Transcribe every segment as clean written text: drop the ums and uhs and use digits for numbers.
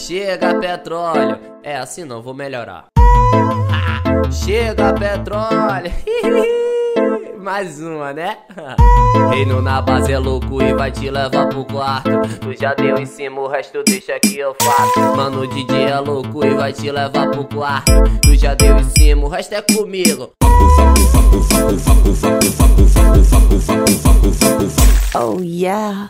Chega petróleo, é assim não vou melhorar. Chega petróleo. Mais uma, né? Reino na base é louco e vai te levar pro quarto. Tu já deu em cima, o resto deixa que eu faço. Mano, o DJ é louco e vai te levar pro quarto. Tu já deu em cima, o resto é comigo. Oh yeah.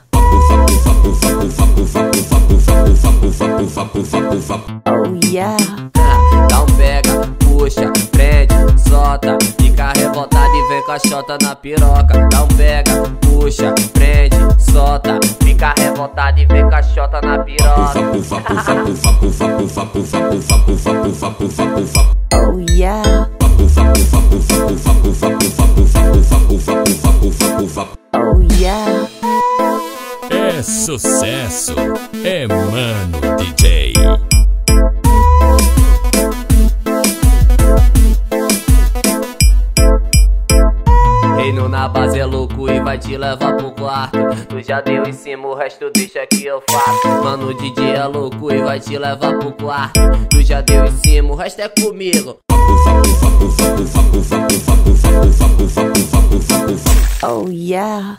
Oh yeah. Dá um pega, puxa, prende, solta, fica revoltado e vem com a chota na piroca. Dá um pega, puxa, prende, solta, fica revoltado e vem com a chota na piroca. Oh yeah. Oh yeah. É sucesso, é Mano DJ. Reino na base é louco e vai te levar pro quarto. Tu já deu em cima, o resto deixa que eu faço. Mano, o DJ é louco e vai te levar pro quarto. Tu já deu em cima, o resto é comigo. Oh yeah.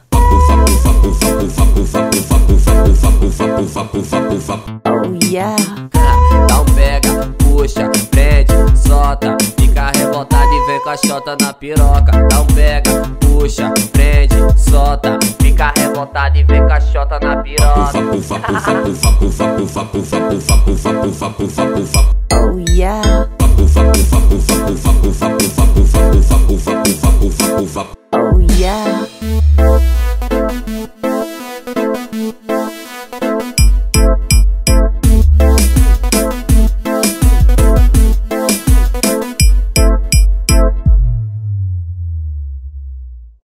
Oh yeah. Dá um pega, puxa, prende, solta, fica revoltado e vem com a chota na piroca. Dá um pega, puxa, prende, solta, fica revoltado e vem com a chota na piroca.